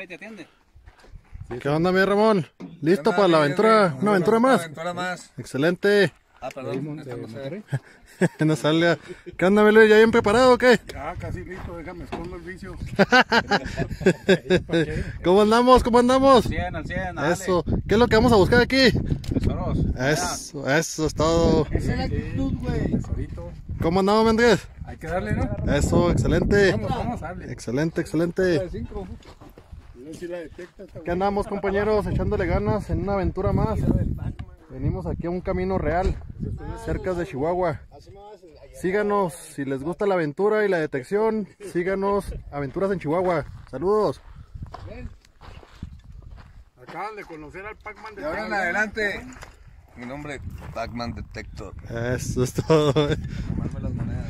ahí te atiende. ¿Qué onda, mi Ramón? ¿Listo para la aventura? ¿Una aventura más? Una aventura más. Excelente. Ah, perdón. No sé. No sale. ¿Qué onda, mi Luis? ¿Ya bien preparado o qué? Ya, casi listo, déjame escondo el vicio. ¿Cómo andamos? ¿Cómo andamos? Al 100, dale. Eso. ¿Qué es lo que vamos a buscar aquí? Tesoros. Eso es todo. Esa es la actitud, güey. Tesorito. ¿Cómo andamos, mi Andrés? Hay que darle, ¿no? Eso, excelente. Vamos, dale. Excelente, excelente. Si la detecta, está ¿Qué andamos, compañeros? Echándole ganas en una aventura más. Venimos aquí a un camino real, cerca de Chihuahua. Síganos si les gusta la aventura y la detección. Síganos, Aventuras en Chihuahua. Saludos. Acaban de conocer al Pac-Man de De ahora en adelante, mi nombre es Pac-Man Detector. Eso es todo. Tomarme las monedas.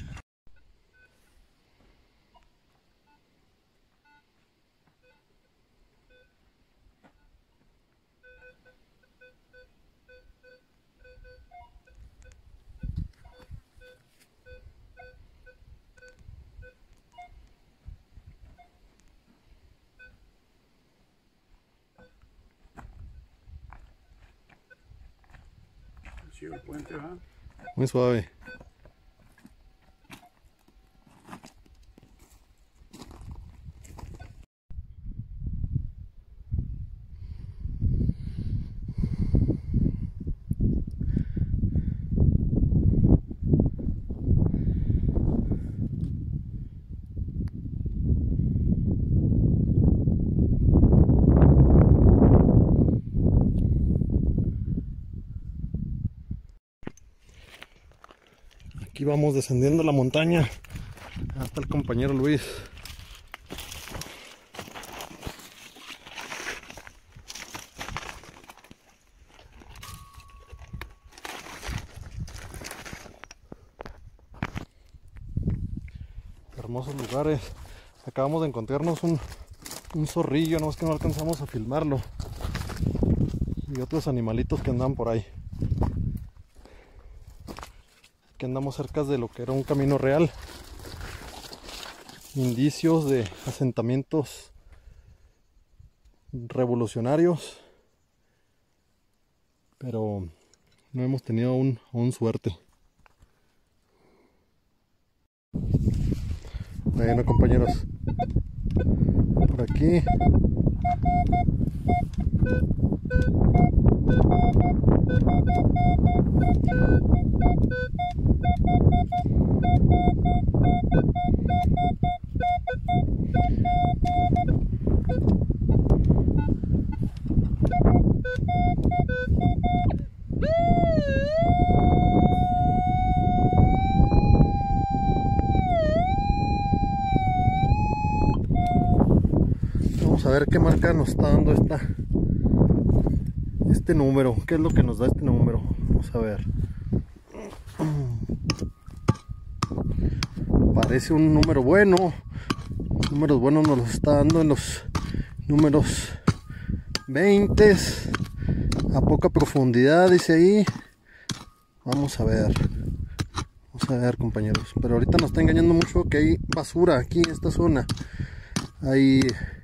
Sí, el puente, ¿va? Muy suave. Aquí vamos descendiendo la montaña. Hasta el compañero Luis. Hermosos lugares. Acabamos de encontrarnos un zorrillo, no es que no alcanzamos a filmarlo. Y otros animalitos que andan por ahí. Que andamos cerca de lo que era un camino real. Indicios de asentamientos revolucionarios. Pero no hemos tenido aún suerte. Bueno, compañeros, por aquí vamos a ver qué marca nos está dando este número. ¿Qué es lo que nos da este número? Vamos a ver. Parece un número bueno. Números buenos nos los está dando en los números 20 a poca profundidad, dice ahí. Vamos a ver, compañeros, pero ahorita nos está engañando mucho que hay basura aquí en esta zona. Hay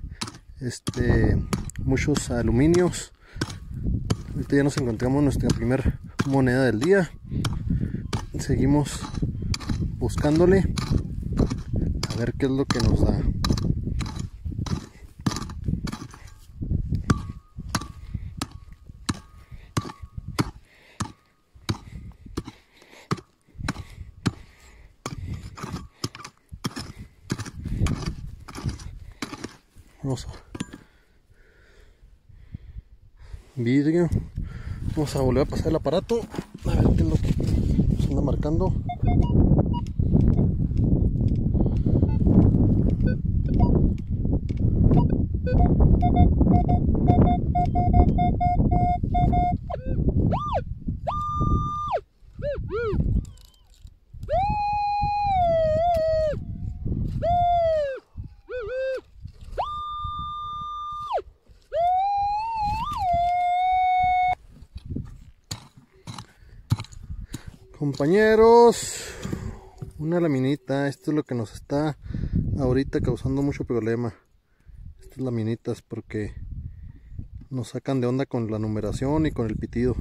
muchos aluminios. Ahorita ya nos encontramos nuestra primera moneda del día. Seguimos buscándole a ver qué es lo que nos da. Vamos a vidrio. Vamos a volver a pasar el aparato a ver qué es lo que nos anda marcando. Compañeros, una laminita. Esto es lo que nos está ahorita causando mucho problema. Esta estas laminitas porque nos sacan de onda con la numeración y con el pitido.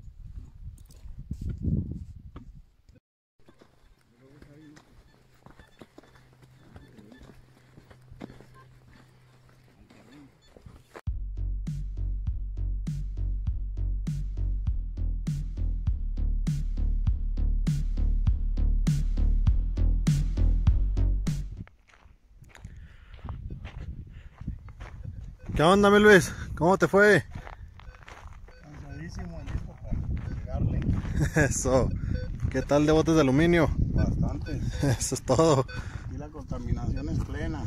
¿Qué onda, mi Luis? ¿Cómo te fue? Cansadísimo, listo para llegarle. Eso. ¿Qué tal de botes de aluminio? Bastante. Eso es todo. Y la contaminación es plena.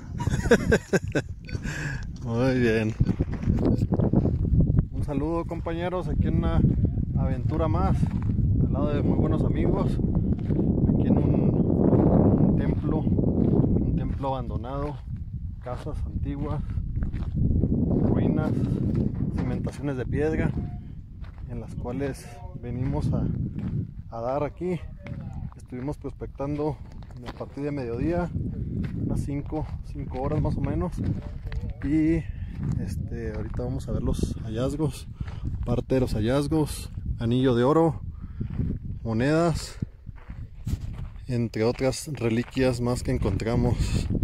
Muy bien. Un saludo, compañeros, aquí en una aventura más, al lado de muy buenos amigos, aquí en un templo abandonado, casas antiguas, ruinas, cimentaciones de piedra, en las cuales venimos a dar aquí. Estuvimos prospectando a partir de mediodía, unas 5 horas más o menos, y ahorita vamos a ver los hallazgos, parte de los hallazgos: anillo de oro, monedas, entre otras reliquias más que encontramos